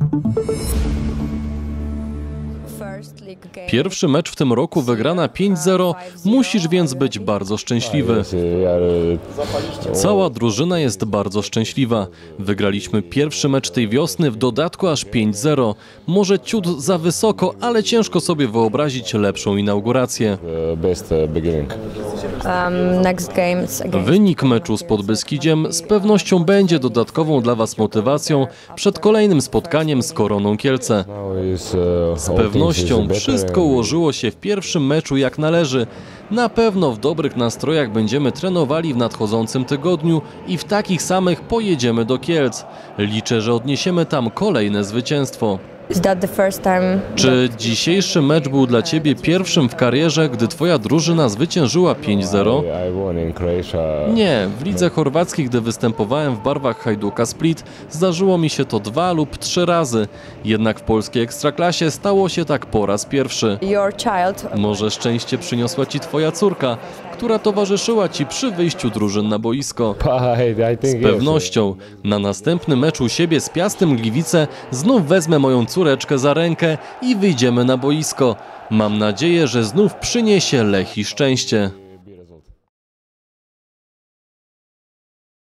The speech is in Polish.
Pierwszy mecz w tym roku wygrana 5-0, musisz więc być bardzo szczęśliwy. Cała drużyna jest bardzo szczęśliwa. Wygraliśmy pierwszy mecz tej wiosny, w dodatku aż 5-0. Może ciut za wysoko, ale ciężko sobie wyobrazić lepszą inaugurację. Wynik meczu z Podbeskidziem z pewnością będzie dodatkową dla Was motywacją przed kolejnym spotkaniem z Koroną Kielce. Z pewnością wszystko ułożyło się w pierwszym meczu jak należy. Na pewno w dobrych nastrojach będziemy trenowali w nadchodzącym tygodniu i w takich samych pojedziemy do Kielc. Liczę, że odniesiemy tam kolejne zwycięstwo. Czy dzisiejszy mecz był dla Ciebie pierwszym w karierze, gdy Twoja drużyna zwyciężyła 5-0? Nie, w lidze chorwackiej, gdy występowałem w barwach Hajduka Split, zdarzyło mi się to 2 lub 3 razy. Jednak w polskiej ekstraklasie stało się tak po raz pierwszy. Może szczęście przyniosła Ci Twoja córka, która towarzyszyła Ci przy wyjściu drużyn na boisko. Z pewnością na następny mecz u siebie z Piastem Gliwice znów wezmę moją córeczkę za rękę i wyjdziemy na boisko. Mam nadzieję, że znów przyniesie Lechii szczęście.